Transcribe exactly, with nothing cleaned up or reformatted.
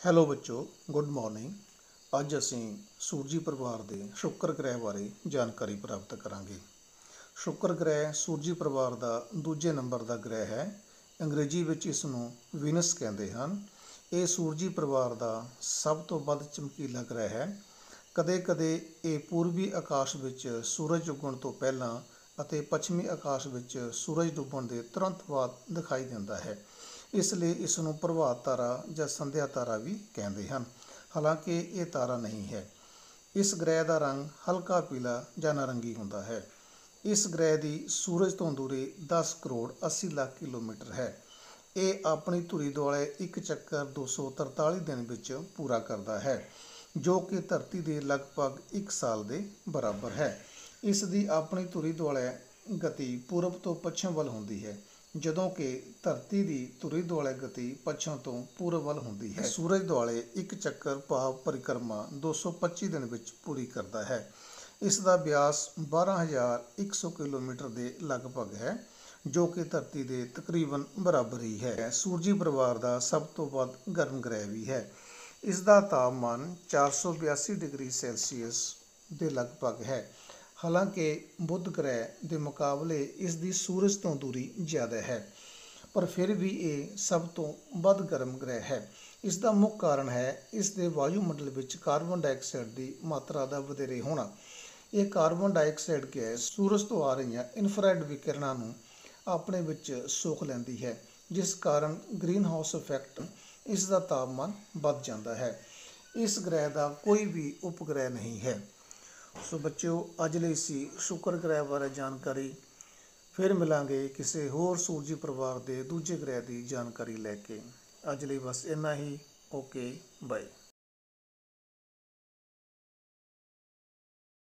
Hello ਬੱਚੋ, good morning. ਅੱਜ ਅਸੀਂ ਸੂਰਜੀ ਪਰਿਵਾਰ ਦੇ ਸ਼ੁੱਕਰ ਗ੍ਰਹਿ ਬਾਰੇ ਜਾਣਕਾਰੀ ਪ੍ਰਾਪਤ ਕਰਾਂਗੇ। ਸ਼ੁੱਕਰ ਗ੍ਰਹਿ ਸੂਰਜੀ ਪਰਿਵਾਰ ਦਾ ਦੂਜੇ ਨੰਬਰ ਦਾ ਗ੍ਰਹਿ ਹੈ। ਅੰਗਰੇਜ਼ੀ ਵਿੱਚ ਇਸ ਨੂੰ ਵੀਨਸ ਕਹਿੰਦੇ ਹਨ। ਇਹ ਸੂਰਜੀ ਪਰਿਵਾਰ ਦਾ ਸਭ ਤੋਂ ਵੱਧ ਚਮਕੀਲਾ ਗ੍ਰਹਿ ਹੈ। ਕਦੇ ਕਦੇ ਇਹ ਪੂਰਬੀ ਆਕਾਸ਼ ਵਿੱਚ ਸੂਰਜ ਉੱਗਣ ਤੋਂ ਪਹਿਲਾਂ ਅਤੇ ਪੱਛਮੀ ਆਕਾਸ਼ ਵਿੱਚ ਸੂਰਜ ਡੁੱਬਣ ਦੇ ਤੁਰੰਤ ਬਾਅਦ ਦਿਖਾਈ ਦਿੰਦਾ ਹੈ। ਇਸ ਲਈ ਇਸ ਨੂੰ ਪ੍ਰਭਾਤ ਤਾਰਾ ਜਾਂ ਸੰਧਿਆ ਤਾਰਾ ਵੀ ਕਹਿੰਦੇ ਹਨ, ਹਾਲਾਂਕਿ ਇਹ ਤਾਰਾ ਨਹੀਂ ਹੈ। ਇਸ ਗ੍ਰਹਿ ਦਾ ਰੰਗ ਹਲਕਾ ਪੀਲਾ ਜਾਂ ਨਾਰੰਗੀ ਹੁੰਦਾ ਹੈ। ਇਸ ਗ੍ਰਹਿ ਦੀ ਸੂਰਜ ਤੋਂ ਦੂਰੀ ਦਸ ਕਰੋੜ ਅੱਸੀ ਲੱਖ ਕਿਲੋਮੀਟਰ ਹੈ। ਇਹ ਆਪਣੀ ਧੁਰੀ ਦੁਆਲੇ ਇੱਕ ਚੱਕਰ ਦੋ ਸੌ ਤਰਤਾਲੀ ਦਿਨ ਵਿੱਚ ਪੂਰਾ ਕਰਦਾ ਹੈ, ਜੋ ਕਿ ਧਰਤੀ ਦੇ ਲਗਭਗ ਇੱਕ ਸਾਲ ਦੇ ਬਰਾਬਰ ਹੈ। ਇਸ ਦੀ ਆਪਣੀ ਧੁਰੀ ਦੁਆਲੇ ਗਤੀ ਪੂਰਬ ਤੋਂ ਪੱਛਮ ਵੱਲ ਹੁੰਦੀ ਹੈ, ਜਦੋਂ ਕਿ ਧਰਤੀ ਦੀ ਧੁਰੀ ਦੁਆਲੇ ਗਤੀ ਪੱਛਮ ਤੋਂ ਪੂਰਬ ਵੱਲ ਹੁੰਦੀ ਹੈ। ਸੂਰਜ ਦੁਆਲੇ ਇੱਕ ਚੱਕਰ ਭਾਵ ਪਰਿਕਰਮਾ ਦੋ ਸੌ ਪੱਚੀ ਦਿਨ ਵਿੱਚ ਪੂਰੀ ਕਰਦਾ ਹੈ। ਇਸ ਦਾ ਵਿਆਸ ਬਾਰਾਂ ਹਜ਼ਾਰ ਇੱਕ ਸੌ ਕਿਲੋਮੀਟਰ ਦੇ ਲਗਭਗ ਹੈ, ਜੋ ਕਿ ਧਰਤੀ ਦੇ ਤਕਰੀਬਨ ਬਰਾਬਰ ਹੀ ਹੈ। ਸੂਰਜੀ ਪਰਿਵਾਰ ਦਾ ਸਭ ਤੋਂ ਵੱਧ ਗਰਮ ਗ੍ਰਹਿ ਵੀ ਹੈ। ਇਸ ਦਾ ਤਾਪਮਾਨ ਚਾਰ ਸੌ ਬਿਆਸੀ ਡਿਗਰੀ ਸੈਲਸੀਅਸ ਦੇ ਲਗਭਗ ਹੈ। ਹਾਲਾਂਕਿ ਬੁੱਧ ਗ੍ਰਹਿ ਦੇ ਮੁਕਾਬਲੇ ਇਸ ਦੀ ਸੂਰਜ ਤੋਂ ਦੂਰੀ ਜ਼ਿਆਦਾ ਹੈ, ਪਰ ਫਿਰ ਵੀ ਇਹ ਸਭ ਤੋਂ ਵੱਧ ਗਰਮ ਗ੍ਰਹਿ ਹੈ। ਇਸ ਦਾ ਮੁੱਖ ਕਾਰਨ ਹੈ ਇਸ ਦੇ ਵਾਯੂਮੰਡਲ ਵਿੱਚ ਕਾਰਬਨ ਡਾਈਆਕਸਾਈਡ ਦੀ ਮਾਤਰਾ ਦਾ ਵਧੇਰੇ ਹੋਣਾ। ਇਹ ਕਾਰਬਨ ਡਾਈਆਕਸਾਈਡ ਗੈਸ ਸੂਰਜ ਤੋਂ ਆ ਰਹੀਆਂ ਇਨਫਰਾਰੈੱਡ ਵਿਕਿਰਨਾਂ ਨੂੰ ਆਪਣੇ ਵਿੱਚ ਸੋਖ ਲੈਂਦੀ ਹੈ, ਜਿਸ ਕਾਰਨ ਗ੍ਰੀਨ ਹਾਊਸ ਇਫੈਕਟ ਇਸ ਦਾ ਤਾਪਮਾਨ ਵੱਧ ਜਾਂਦਾ ਹੈ। ਇਸ ਗ੍ਰਹਿ ਦਾ ਕੋਈ ਵੀ ਉਪਗ੍ਰਹਿ ਨਹੀਂ ਹੈ। ਸੋ ਬੱਚਿਓ, ਅੱਜ ਲਈ ਸੀ ਸ਼ੁੱਕਰ ਗ੍ਰਹਿ ਬਾਰੇ ਜਾਣਕਾਰੀ। ਫਿਰ ਮਿਲਾਂਗੇ ਕਿਸੇ ਹੋਰ ਸੂਰਜੀ ਪਰਿਵਾਰ ਦੇ ਦੂਜੇ ਗ੍ਰਹਿ ਦੀ ਜਾਣਕਾਰੀ ਲੈ ਕੇ। ਅੱਜ ਲਈ ਬਸ ਇੰਨਾ ਹੀ। Okay, bye.